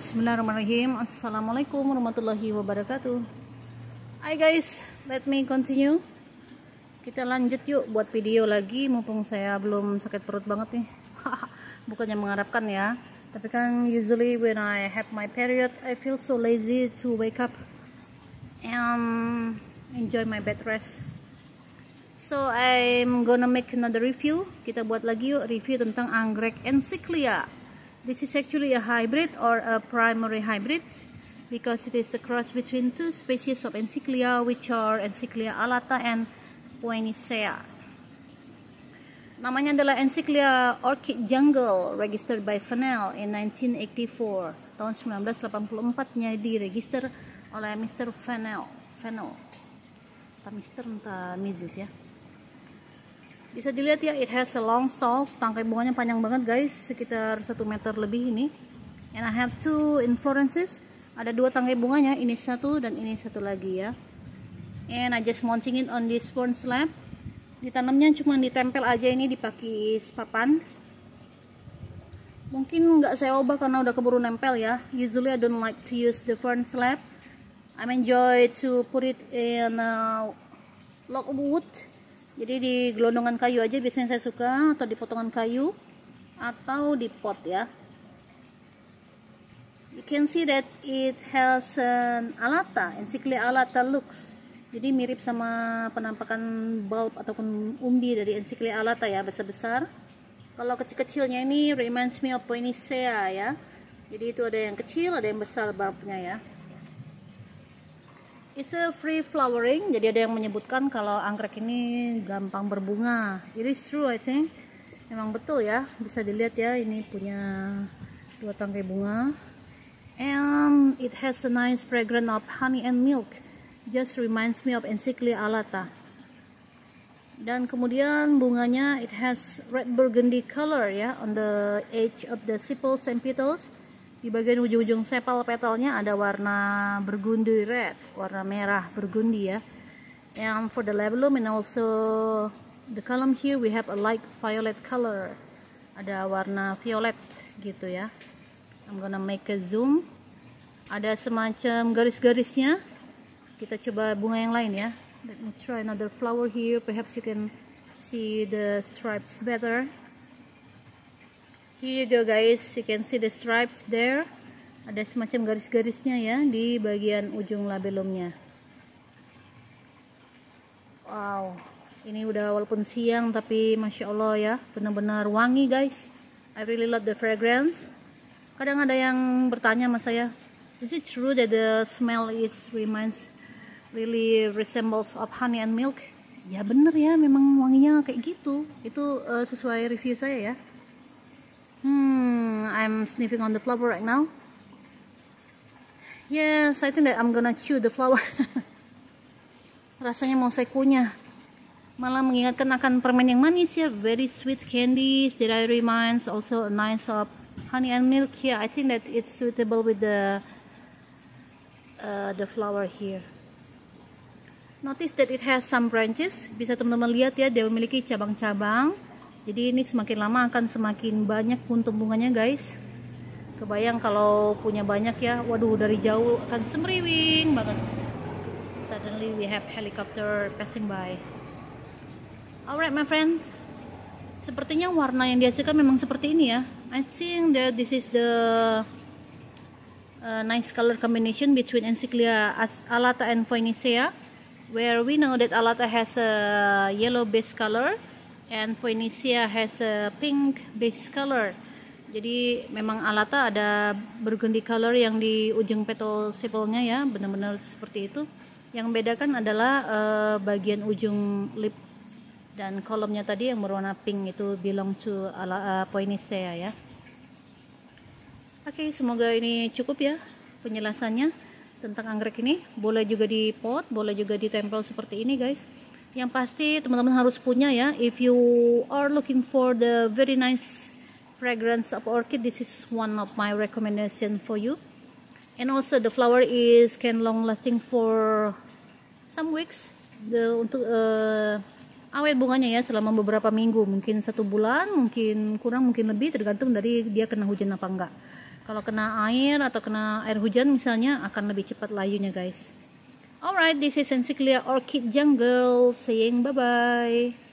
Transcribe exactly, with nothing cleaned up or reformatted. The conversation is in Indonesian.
Bismillahirrahmanirrahim. Assalamualaikum warahmatullahi wabarakatuh. Hai guys, let me continue. Kita lanjut yuk buat video lagi, mumpung saya belum sakit perut banget nih. Bukannya mengharapkan ya, tapi kan usually when I have my period I feel so lazy to wake up and enjoy my bed rest. So I'm gonna make another review. Kita buat lagi yuk review tentang anggrek Encyclia. This is actually a hybrid or a primary hybrid because it is a cross between two species of Encyclia, which are Encyclia alata and Poinicea. Namanya adalah Encyclia Orchid Jungle, registered by Fennell in nineteen eighty-four. Tahun sembilan belas delapan puluh empat-nya diregister oleh mister Fennell. Fennell. Entah mister entah missus ya. Bisa dilihat ya, it has a long stalk. Tangkai bunganya panjang banget guys, sekitar satu meter lebih ini. And I have two inflorescences. Ada dua tangkai bunganya, ini satu dan ini satu lagi ya. And I just mounting it on this sponge slab. Ditanamnya cuma ditempel aja ini di pakis papan. Mungkin nggak saya ubah karena udah keburu nempel ya. Usually I don't like to use the fern slab. I enjoy to put it in a log of wood. Jadi di gelondongan kayu aja biasanya saya suka, atau di potongan kayu, atau di pot ya. You can see that it has an alata, Encyclia alata looks. Jadi mirip sama penampakan bulb ataupun umbi dari Encyclia alata ya, besar-besar. Kalau kecil-kecilnya ini reminds me of Poinicea ya. Jadi itu ada yang kecil, ada yang besar bulbnya ya. It's a free flowering, jadi ada yang menyebutkan kalau anggrek ini gampang berbunga. It is true, I think. Memang betul ya, bisa dilihat ya, ini punya dua tangkai bunga. And it has a nice fragrance of honey and milk. Just reminds me of Encyclia alata. Dan kemudian bunganya, it has red burgundy color ya, on the edge of the sepals and petals. Di bagian ujung-ujung sepal petalnya ada warna burgundy red, warna merah burgundy ya. And for the labellum and also the column here we have a light violet color. Ada warna violet gitu ya. I'm gonna make a zoom. Ada semacam garis-garisnya. Kita coba bunga yang lain ya. Let me try another flower here. Perhaps you can see the stripes better. Here you go guys, you can see the stripes there. Ada semacam garis-garisnya ya di bagian ujung labellumnya. Wow, ini udah walaupun siang tapi masya Allah ya, benar-benar wangi guys. I really love the fragrance. Kadang ada yang bertanya sama saya, is it true that the smell is reminds really resembles of honey and milk? Ya bener ya, memang wanginya kayak gitu. Itu uh, sesuai review saya ya. Hmm, I'm sniffing on the flower right now. Yes, I think that I'm gonna chew the flower. Rasanya mau saya kunyah. Malah mengingatkan akan permen yang manis ya, very sweet candies that I reminds also a nice of honey and milk. Yeah, I think that it's suitable with the uh, the flower here. Notice that it has some branches. Bisa teman-teman lihat ya, dia memiliki cabang-cabang. Jadi ini semakin lama akan semakin banyak puntung bunganya guys. Kebayang kalau punya banyak ya. Waduh, dari jauh akan semriwing banget. Suddenly we have helicopter passing by. Alright my friends, sepertinya warna yang dihasilkan memang seperti ini ya. I think that this is the uh, nice color combination between Encyclia alata and Poinicea, where we know that alata has a yellow base color and Poinicea has a pink base color. Jadi memang alata ada burgundy color yang di ujung petal sepalnya ya, benar-benar seperti itu. Yang membedakan adalah uh, bagian ujung lip dan kolomnya tadi yang berwarna pink itu belong to ala, uh, Poinicea ya. Oke, okay, semoga ini cukup ya penjelasannya tentang anggrek ini. Boleh juga di pot, boleh juga ditempel seperti ini guys. Yang pasti teman-teman harus punya ya. If you are looking for the very nice fragrance of orchid, this is one of my recommendation for you. And also the flower is can long lasting for some weeks. The untuk uh, awet bunganya ya selama beberapa minggu, mungkin satu bulan, mungkin kurang, mungkin lebih, tergantung dari dia kena hujan apa enggak. Kalau kena air atau kena air hujan misalnya akan lebih cepat layunya guys. Alright, this is Sensiclia Orchid Jungle saying bye bye.